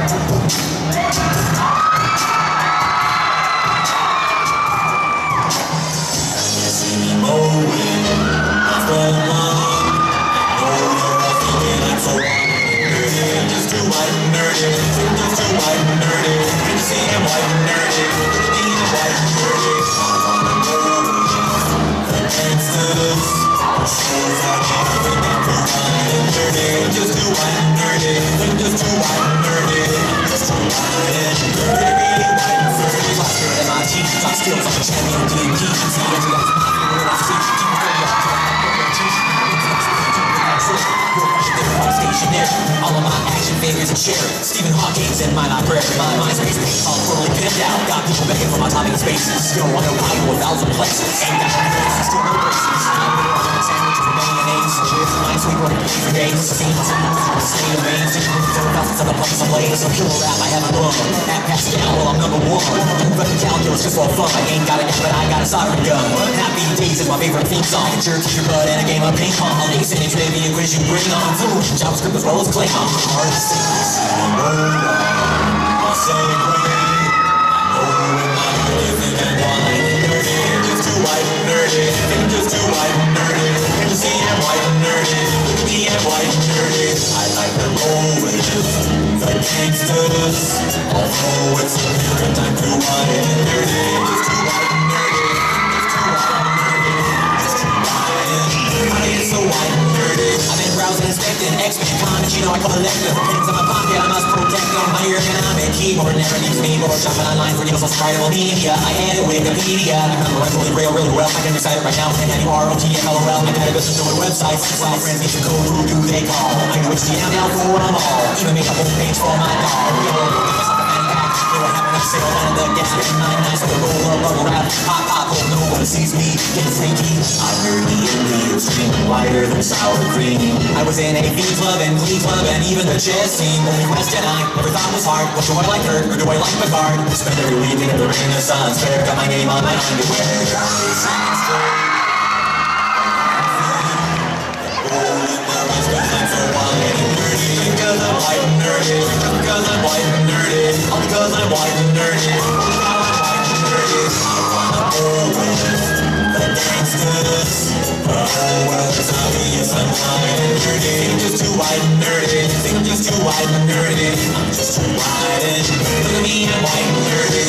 All of my action figures and share it. Stephen Hawking's in my library. My mind's space all totally pinned out. Got people begging for my topping spaces. Still want to ride to 1,000 places. Ain't got no braces, still no braces. I'm the one with sandwiches and mayonnaise. With my sweet working for days. Same as a state of main. Thousands of the place I'm laid. So killer rap, I have a book. At Pascal, well, I'm number one. Running calculus just for fun. I ain't got a gun, but I got a sovereign gun. Happy Days is my favorite theme song. Sure, kick your butt in a game of ping pong. I'll ace any trivia quiz you bring on. JavaScript as well as Klingon. Hard to say. I'll celebrate. Oh, when my heart is living wide and dirty. Just too white and nerdy. I'm just too white and nerdy. You can see I'm white and nerdy. Look at me, I'm white and nerdy. I like to roll with the gangsters. Although it's a different time, too white and nerdy. Just too white and nerdy. Just too white and nerdy. Just too white and nerdy. I get so white and nerdy. I've been browsing, inspecting, X-Men comics, you know I collect them. Pins in my pocket, I must protect them. My ergonomic keyboard never leaves me bored. Shopping online for deals on Spriteable media. I had it Wikipedia. I remember Holy Grail really well. I can recite it right now. NUROTFLOL. I've had a business doing websites. While friends need to go, who do they call? I know HTML now for them all. Even make a whole page for my dog. They were having a sale on the gas station 99, so the roller bubble wrap. Pop, pop, oh, no one sees me getting sneaky. I heard the Indians scream whiter than sour cream. I was in a V club and Glee club and even the chess team. Only question I never thought was hard. What do I like Kurt or do I like Picard? Spend every weekend at the Renaissance Fair. Got my name on my underwear. Because I'm white and nerdy. Because I'm white and nerdy. All because I'm white and nerdy. Now I'm white and nerdy. I wanna go with the gangsters. Oh, well, it's obvious I'm white and nerdy. I'm just too white and nerdy. Think I'm just too white and nerdy. I'm just too white and nerdy. Look at me, I'm white and nerdy.